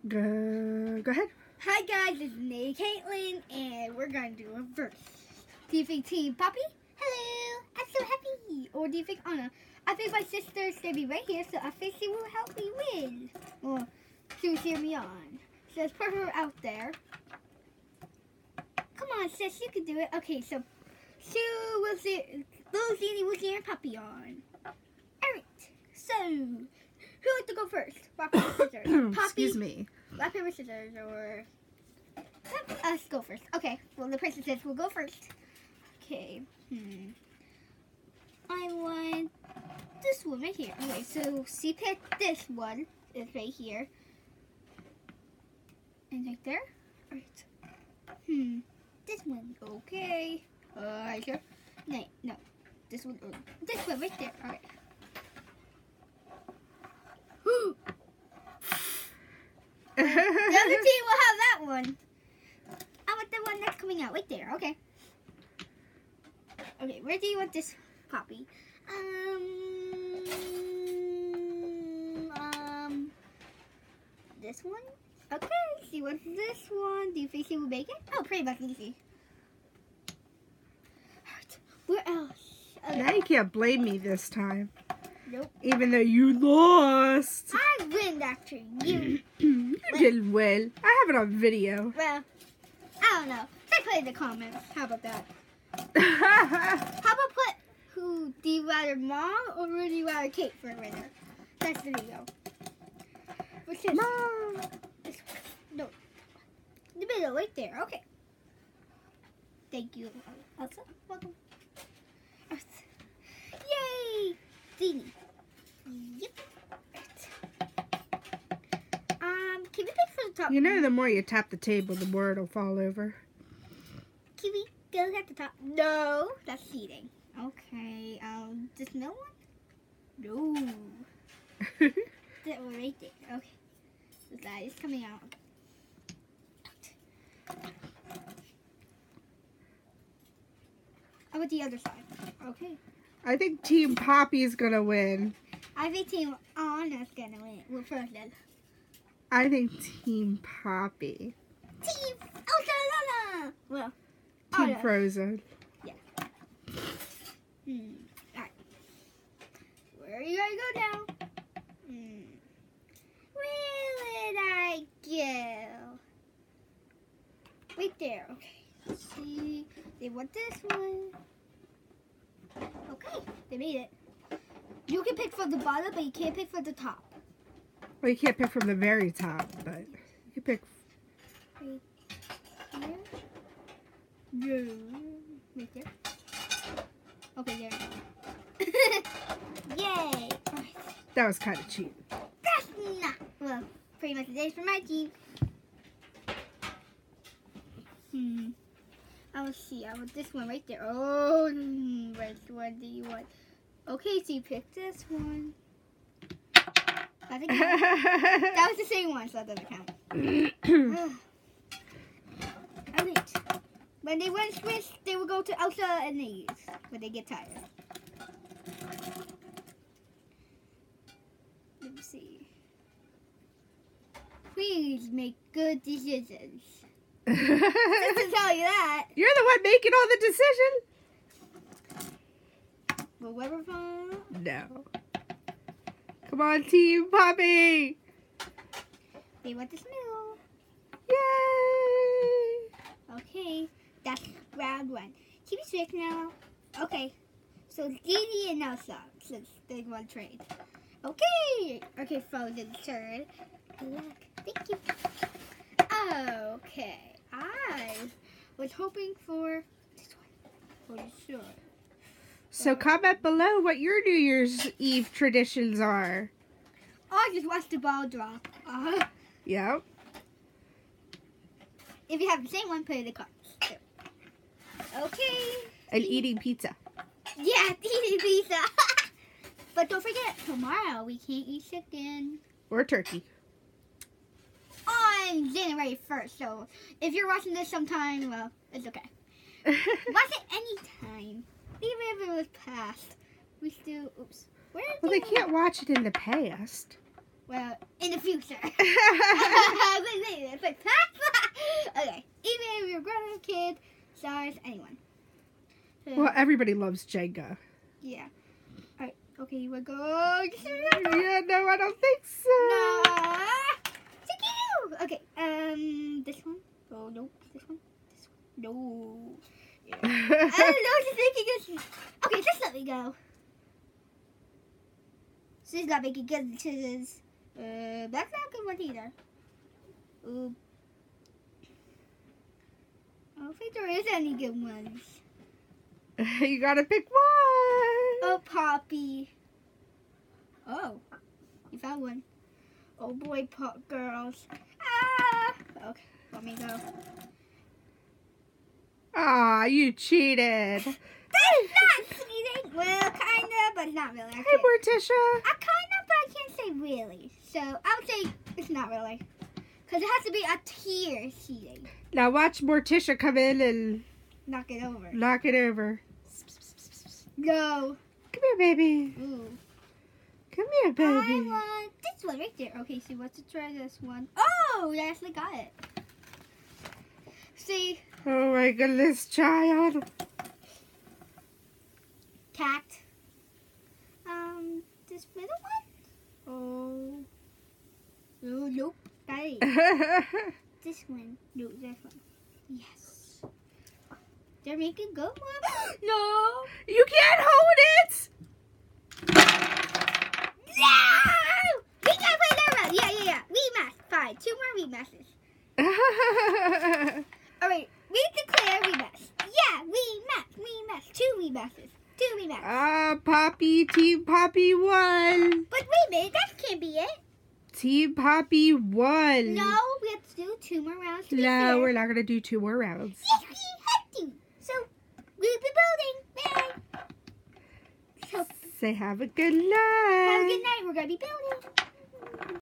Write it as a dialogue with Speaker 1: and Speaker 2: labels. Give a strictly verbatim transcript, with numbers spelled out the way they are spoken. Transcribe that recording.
Speaker 1: Go, go ahead.
Speaker 2: Hi guys, this is Nate Caitlin, and we're going to do a verse. Do you think Team Poppy? Hello, I'm so happy. Or do you think Anna? I think my sister's going to be right here, so I think she will help me win. Well, she will cheer me on. So let's put her out there. Come on, sis, you can do it. Okay, so Sue will see, Little Zini will cheer Poppy on. Alright, so who wants to go first? Rock, paper, scissors. Poppy,
Speaker 1: Excuse me.
Speaker 2: Rock, paper, scissors, or let us go first. Okay, well, the princesses will go first. Okay, hmm. I want this one right here. Okay, so she picked this one. It's right here. And right there. Alright. Hmm. This one. Okay. Alright, here. No, no. This one. Oh, this one right there. Alright. The other team will have that one. I want the one that's coming out right there. Okay. Okay, where do you want this Poppy? Um, um, this one? Okay, she wants this one. Do you think she will make it? Oh, pretty much easy. Where else? Okay.
Speaker 1: Now you can't blame me this time.
Speaker 2: Nope.
Speaker 1: Even though you lost.
Speaker 2: I win after you.
Speaker 1: You did well. I have it on video.
Speaker 2: Well, I don't know. Check it in the comments. How about that? How about put who do you rather mom or would you rather Kate for a winner? That's the video. Which is
Speaker 1: Mom.
Speaker 2: this one. No. The middle, right there. Okay. Thank you, Elsa. Welcome. Yay! Zini. Yep. Um, can we pick from the top?
Speaker 1: You know, the more you tap the table, the more it'll fall over.
Speaker 2: Can we go at the top? No, that's cheating. Okay, um, this no one? No. That one right there. Okay. So that is coming out. How about the other side? Okay.
Speaker 1: I think Team Poppy's gonna win.
Speaker 2: I think Team Anna's gonna win. Well, first then.
Speaker 1: I think Team Poppy.
Speaker 2: Team Elsa. Well,
Speaker 1: Team
Speaker 2: Anna.
Speaker 1: Frozen.
Speaker 2: Yeah. Hmm. Alright. Where are you gonna go now? Hmm. Where would I go? Right there. Okay. Let's see. They want this one. Okay. They made it. You can pick from the bottom, but you can't pick from the top.
Speaker 1: Well, you can't pick from the very top, but you can pick.
Speaker 2: Right here. No. Right there. Okay, there. Yay! Alright.
Speaker 1: That was kind of cheap.
Speaker 2: That's not. Well, pretty much it is for my team. Hmm. I will see. I want this one right there. Oh, which one do you want? Okay, so you picked this one. That doesn't count. That was the same one, so that doesn't count. Alright. When they went switch, they will go to Elsa and these when they get tired. Let me see. Please make good decisions. Just to tell you that.
Speaker 1: You're the one making all the decision.
Speaker 2: Will Weber fun?
Speaker 1: No. Come on, Team Poppy.
Speaker 2: They want this middle.
Speaker 1: Yay.
Speaker 2: Okay, that's round one. Keep it strict now. Okay, so Zini and Elsa, since they want to trade. Okay, okay, Frozen turn. Good luck. Thank you. Okay, I was hoping for this one. For sure.
Speaker 1: So comment below what your New Year's Eve traditions are.
Speaker 2: I just watched the ball drop. Uh-huh.
Speaker 1: Yep.
Speaker 2: If you have the same one, put it in the cards. Okay.
Speaker 1: And eating pizza.
Speaker 2: Yeah, eating pizza. But don't forget, tomorrow we can't eat chicken.
Speaker 1: Or turkey.
Speaker 2: On January first, so if you're watching this sometime, well, it's okay. Watch it anytime. Even if it was past. We still, oops. Where did
Speaker 1: Well, they
Speaker 2: go?
Speaker 1: can't watch it in the past.
Speaker 2: Well, in the future. quick. Okay. Even if you're a grown-up kid, size, anyone. So,
Speaker 1: Well, everybody loves Jenga.
Speaker 2: yeah. Alright. Okay, you want to go?
Speaker 1: Yeah, no, I don't think so.
Speaker 2: No. Thank you. Okay. Um, this one. Oh nope. This one. This one. No. Yeah. I don't know what to think against. Okay, just let me go. She's not making good decisions. Uh, that's not a good one either. Ooh. I don't think there is any good ones.
Speaker 1: You gotta pick one.
Speaker 2: Oh, Poppy. Oh, you found one. Oh boy, pop girls. Ah. Okay, let me go.
Speaker 1: Aw, you cheated.
Speaker 2: That's not cheating. Well, kinda, but not really. I
Speaker 1: Hey,
Speaker 2: can't-
Speaker 1: Morticia.
Speaker 2: I kinda, but I can't say really. So I would say it's not really, because it has to be a tier cheating.
Speaker 1: Now watch Morticia come in and
Speaker 2: Knock it over.
Speaker 1: knock it over.
Speaker 2: Go.
Speaker 1: Come here, baby.
Speaker 2: Ooh.
Speaker 1: Come here,
Speaker 2: I
Speaker 1: baby.
Speaker 2: want this one right there. Okay, she wants to try this one. Oh, I actually got it. See,
Speaker 1: Oh my goodness, child.
Speaker 2: cat. Um, this middle one? Oh. Oh, nope. That ain't. This one. No, this one. Yes. They're making good one. No.
Speaker 1: You can't hold it.
Speaker 2: No! We can't play that round. Yeah, yeah, yeah. Rematch. Fine. Two more rematches. All right. We declare rematch. Yeah, rematch. Rematch. Two rematches. Two rematches.
Speaker 1: Ah, Poppy, Team Poppy won.
Speaker 2: But wait a minute. That can't be it.
Speaker 1: Team Poppy won.
Speaker 2: No, we have to do two more rounds to be
Speaker 1: No,
Speaker 2: fair.
Speaker 1: we're not gonna do two more rounds.
Speaker 2: Yes, we have to. So, we'll be building. Bye. So,
Speaker 1: Say have a good
Speaker 2: have a
Speaker 1: night.
Speaker 2: good night. We're going to be building.